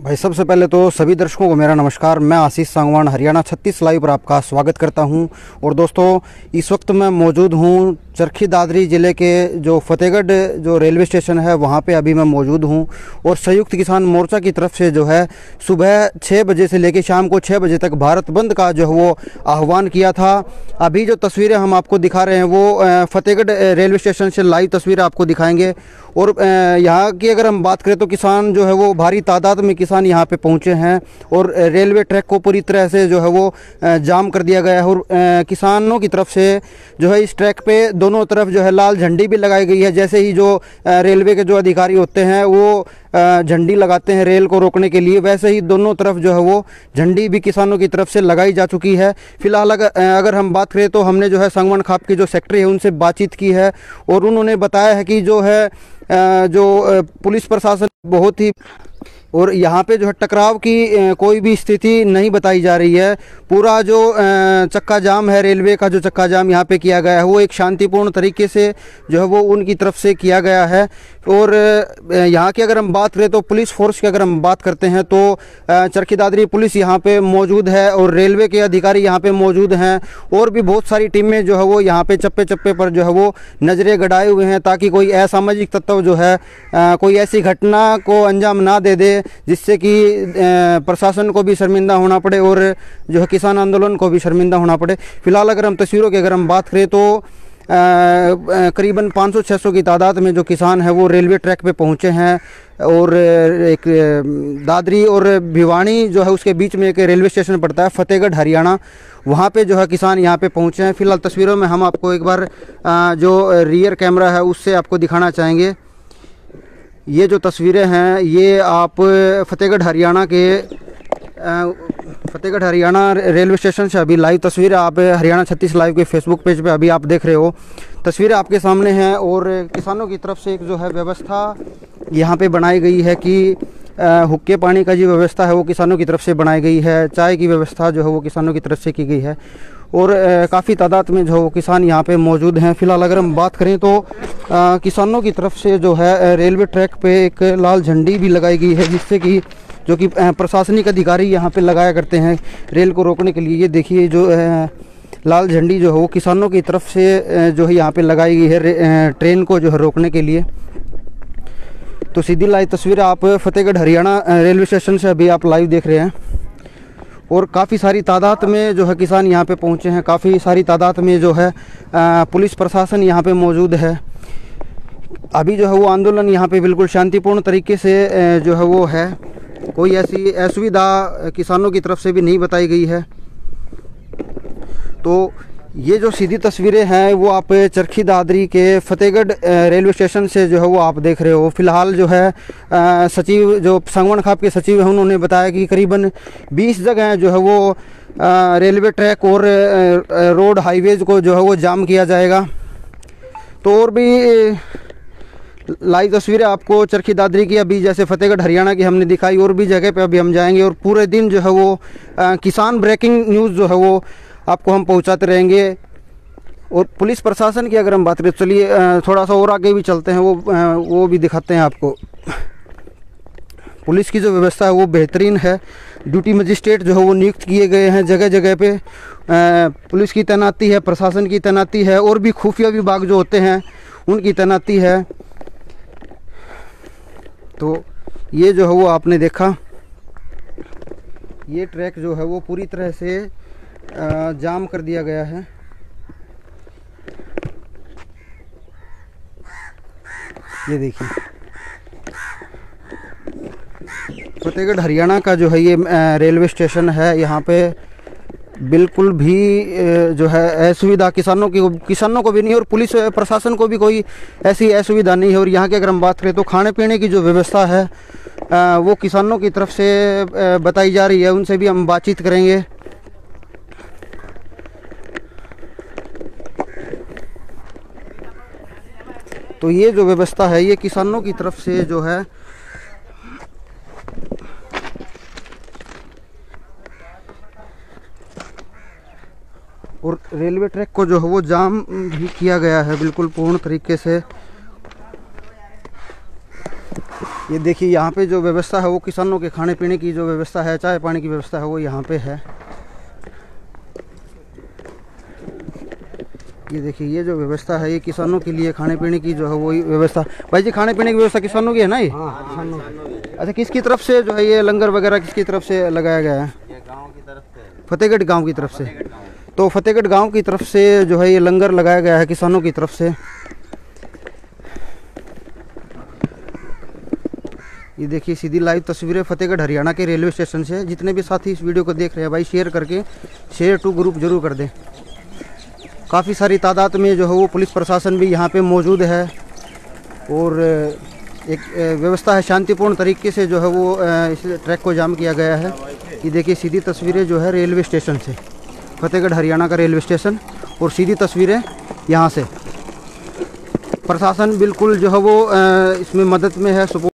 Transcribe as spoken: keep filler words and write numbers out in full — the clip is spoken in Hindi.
भाई सबसे पहले तो सभी दर्शकों को मेरा नमस्कार। मैं आशीष सांगवान हरियाणा छत्तीस लाइव पर आपका स्वागत करता हूं। और दोस्तों, इस वक्त मैं मौजूद हूं चरखी दादरी ज़िले के जो फतेहगढ़ जो रेलवे स्टेशन है वहां पे अभी मैं मौजूद हूं। और संयुक्त किसान मोर्चा की तरफ से जो है सुबह छः बजे से लेकर शाम को छः बजे तक भारत बंद का जो है वो आह्वान किया था। अभी जो तस्वीरें हम आपको दिखा रहे हैं वो फतेहगढ़ रेलवे स्टेशन से लाइव तस्वीरें आपको दिखाएंगे। और यहाँ की अगर हम बात करें तो किसान जो है वो भारी तादाद में किसान यहाँ पे पहुँचे हैं और रेलवे ट्रैक को पूरी तरह से जो है वो जाम कर दिया गया है। और किसानों की तरफ से जो है इस ट्रैक पे दोनों तरफ जो है लाल झंडी भी लगाई गई है। जैसे ही जो रेलवे के जो अधिकारी होते हैं वो झंडी लगाते हैं रेल को रोकने के लिए, वैसे ही दोनों तरफ जो है वो झंडी भी किसानों की तरफ से लगाई जा चुकी है। फिलहाल अगर अगर हम बात करें तो हमने जो है सांगवान खाप के जो सेक्रेटरी है उनसे बातचीत की है और उन्होंने बताया है कि जो है जो पुलिस प्रशासन बहुत ही और यहाँ पे जो है टकराव की कोई भी स्थिति नहीं बताई जा रही है। पूरा जो चक्का जाम है, रेलवे का जो चक्का जाम यहाँ पे किया गया है वो एक शांतिपूर्ण तरीके से जो है वो उनकी तरफ से किया गया है। और यहाँ की अगर हम बात करें तो पुलिस फोर्स की अगर हम बात करते हैं तो चरखी दादरी पुलिस यहाँ पे मौजूद है और रेलवे के अधिकारी यहाँ पे मौजूद हैं और भी बहुत सारी टीमें जो है वो यहाँ पे चप्पे चप्पे पर जो है वो नज़रें गड़ाए हुए हैं ताकि कोई असामाजिक तत्व जो है कोई ऐसी घटना को अंजाम ना दे दे जिससे कि प्रशासन को भी शर्मिंदा होना पड़े और जो है किसान आंदोलन को भी शर्मिंदा होना पड़े। फिलहाल अगर हम तस्वीरों की अगर हम बात करें तो करीबन पाँच सौ छह सौ की तादाद में जो किसान है वो रेलवे ट्रैक पे पहुंचे हैं। और एक दादरी और भिवानी जो है उसके बीच में एक रेलवे स्टेशन पड़ता है फतेहगढ़ हरियाणा, वहाँ पे जो है किसान यहाँ पे पहुँचे हैं। फिलहाल तस्वीरों में हम आपको एक बार जो रियर कैमरा है उससे आपको दिखाना चाहेंगे। ये जो तस्वीरें हैं ये आप फतेहगढ़ हरियाणा के फतेहगढ़ हरियाणा रेलवे स्टेशन से अभी लाइव तस्वीरें आप हरियाणा छत्तीस लाइव के फेसबुक पेज पे अभी आप देख रहे हो। तस्वीरें आपके सामने हैं और किसानों की तरफ से एक जो है व्यवस्था यहाँ पे बनाई गई है कि हुक्के पानी का जो व्यवस्था है वो किसानों की तरफ से बनाई गई है। चाय की व्यवस्था जो है वो किसानों की तरफ से की गई है और काफ़ी तादाद में जो किसान यहाँ पे मौजूद हैं। फिलहाल अगर हम बात करें तो आ, किसानों की तरफ से जो है रेलवे ट्रैक पे एक लाल झंडी भी लगाई गई है जिससे कि जो कि प्रशासनिक अधिकारी यहाँ पे लगाया करते हैं रेल को रोकने के लिए। ये देखिए जो आ, लाल झंडी जो है वो किसानों की तरफ से जो है यहाँ पे लगाई गई है ट्रेन को जो है रोकने के लिए। तो सीधी लाइव तस्वीर आप फतेहगढ़ हरियाणा रेलवे स्टेशन से अभी आप लाइव देख रहे हैं और काफ़ी सारी तादाद में जो है किसान यहाँ पे पहुँचे हैं। काफ़ी सारी तादाद में जो है आ, पुलिस प्रशासन यहाँ पे मौजूद है। अभी जो है वो आंदोलन यहाँ पे बिल्कुल शांतिपूर्ण तरीके से जो है वो है, कोई ऐसी असुविधा किसानों की तरफ से भी नहीं बताई गई है। तो ये जो सीधी तस्वीरें हैं वो आप चरखी दादरी के फतेहगढ़ रेलवे स्टेशन से जो है वो आप देख रहे हो। फिलहाल जो है आ, सचिव जो सांगवान खाप के सचिव हैं उन्होंने बताया कि करीबन बीस जगह जो है वो आ, रेलवे ट्रैक और आ, रोड हाईवेज को जो है वो जाम किया जाएगा। तो और भी लाइव तस्वीरें आपको चरखी दादरी की अभी जैसे फतेहगढ़ हरियाणा की हमने दिखाई, और भी जगह पे अभी हम जाएंगे और पूरे दिन जो है वो आ, किसान ब्रेकिंग न्यूज़ जो है वो आपको हम पहुंचाते रहेंगे। और पुलिस प्रशासन की अगर हम बात करें, चलिए थोड़ा सा और आगे भी चलते हैं, वो वो भी दिखाते हैं आपको। पुलिस की जो व्यवस्था है वो बेहतरीन है। ड्यूटी मजिस्ट्रेट जो है वो नियुक्त किए गए हैं जगह जगह पे। पुलिस की तैनाती है, प्रशासन की तैनाती है और भी खुफिया विभाग जो होते हैं उनकी तैनाती है। तो ये जो है वो आपने देखा, ये ट्रैक जो है वो पूरी तरह से आ, जाम कर दिया गया है। ये देखिए फतेहगढ़ हरियाणा का जो है ये रेलवे स्टेशन है। यहाँ पे बिल्कुल भी जो है असुविधा किसानों की किसानों को भी नहीं और पुलिस प्रशासन को भी कोई ऐसी असुविधा नहीं है। और यहाँ की अगर हम बात करें तो खाने पीने की जो व्यवस्था है वो किसानों की तरफ से बताई जा रही है, उनसे भी हम बातचीत करेंगे। तो ये जो व्यवस्था है ये किसानों की तरफ से जो है और रेलवे ट्रैक को जो है वो जाम भी किया गया है बिल्कुल पूर्ण तरीके से। ये देखिए यहाँ पे जो व्यवस्था है वो किसानों के खाने पीने की जो व्यवस्था है, चाय पानी की व्यवस्था है वो यहाँ पे है। ये देखिए ये जो व्यवस्था है ये किसानों के लिए खाने पीने की जो है वही व्यवस्था। भाई जी खाने पीने की व्यवस्था किसानों की है ना ये? हाँ, किसानों की। अच्छा, किसकी तरफ से जो है ये लंगर वगैरह किसकी तरफ से लगाया गया है? ये गांव की तरफ से, फतेहगढ़ गांव की तरफ से। तो फतेहगढ़ गांव की तरफ से जो है ये लंगर लगाया गया है किसानों की तरफ से। ये देखिए सीधी लाइव तस्वीरें फतेहगढ़ हरियाणा के रेलवे स्टेशन से। जितने भी साथी इस वीडियो को देख रहे हैं भाई शेयर करके शेयर टू ग्रुप जरूर कर दें। काफ़ी सारी तादाद में जो है वो पुलिस प्रशासन भी यहाँ पे मौजूद है और एक व्यवस्था है, शांतिपूर्ण तरीके से जो है वो इस ट्रैक को जाम किया गया है। ये देखिए सीधी तस्वीरें जो है रेलवे स्टेशन से, फतेहगढ़ हरियाणा का रेलवे स्टेशन, और सीधी तस्वीरें यहाँ से। प्रशासन बिल्कुल जो है वो इसमें मदद में है, सपोर्ट